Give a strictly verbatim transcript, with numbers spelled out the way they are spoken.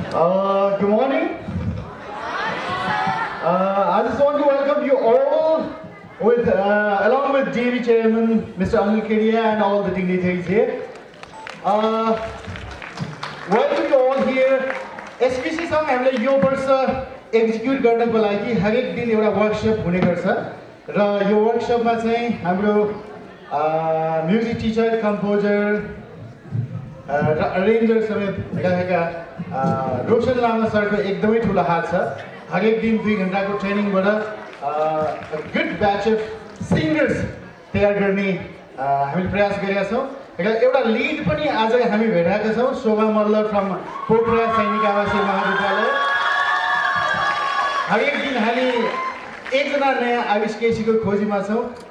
Uh, good morning. Uh, I just want to welcome you all, with uh, along with J V Chairman Mister Anil Kedia and all the dignitaries here. Uh, welcome you all here. S P C सँग हामीले यो वर्ष execute गर्नको लागि हरेक दिन एउटा workshop हुने गर्छ र यो वर्कसपमा चाहिँ हाम्रो म्युजिक टिचर, कम्पोजर र अरेन्जर समेत रहेका रोशन लामा सरको एकदमै ठुलो हात छ। हरेक दिन दुई घण्टाको ट्रेनिङबाट गुड ब्याच अफ सिङ्गर्स तयार गर्ने हामीले प्रयास गरेका छौँ र एउटा लिड पनि आज हामी भेटाएका छौँ, शोभा मल्ल फ्रम पोखरा सैनिक आवासीय महाविद्यालय। हरेक दिन हामी एकजना नयाँ आविष्केसीको खोजीमा छौँ।